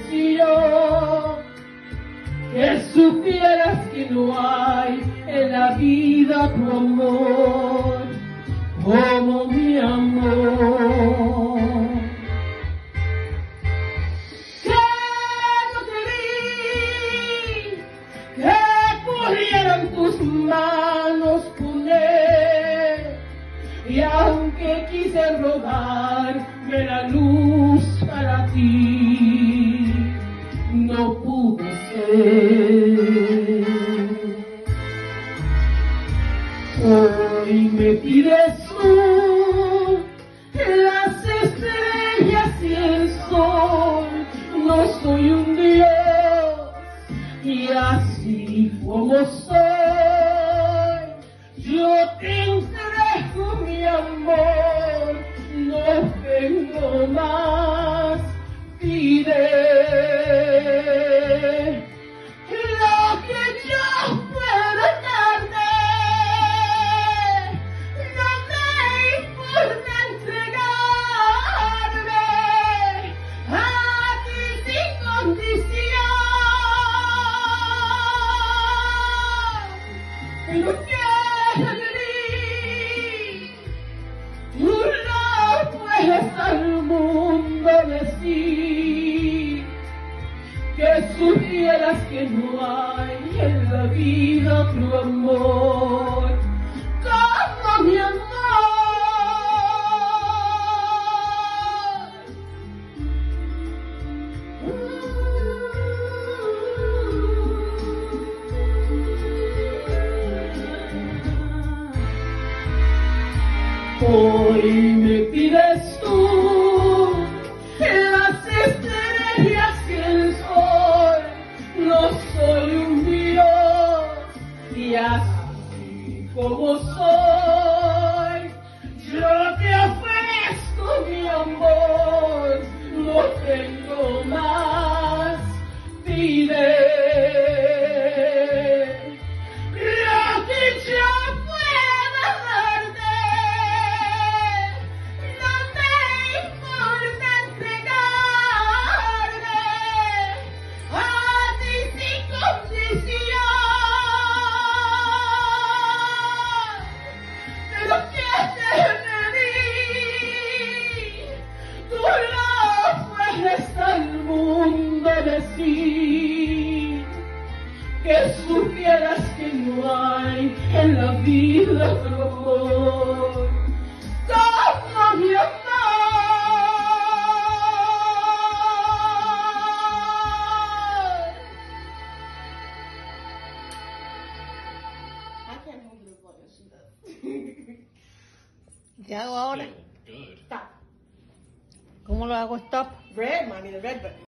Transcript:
condición, que supieras que no hay en la vida tu amor como mi amor. Que no te vi, que corrieran tus manos con él, y aunque quise robarme la luz para ti, no pudo ser. Hoy me pides tú las estrellas y el sol. No soy un dios, y así como soy, yo te entrego mi amor. No tengo más, pide lo que yo pueda darte. No me importa entregarme a ti sin condición, pero quiero de mí. Tú no puedes al mundo decir que supieras que no hay en la vida otro amor como mi amor. Hoy me pides tú las estrellas y el sol. No soy un dios, y así como soy, yo te ofrezco mi amor. No tengo más, pide lo que yo pueda darte. No me importa entregarme a ti sin condición, pero que te pedí. Tú no puedes al mundo decir que supieras que no hay en la vida otro amor como mi amor. I can't hold it as long as she does. ¿Qué hago ahora? Good. Stop. ¿Cómo lo hago stop? Red, mommy, the red button.